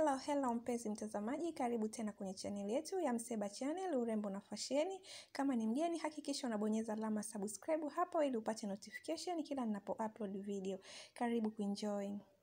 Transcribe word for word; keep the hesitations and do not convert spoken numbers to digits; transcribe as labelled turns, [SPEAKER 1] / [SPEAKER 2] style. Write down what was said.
[SPEAKER 1] Hello, hello mpenzi mtazamaji, karibu tena kwenye channel yetu ya Mseba Channel, urembo na fasheni. Kama ni mgeni, hakikisha unabonyeza alama subscribe hapo ili upate notification kila ninapo upload video. Karibu kuenjoy.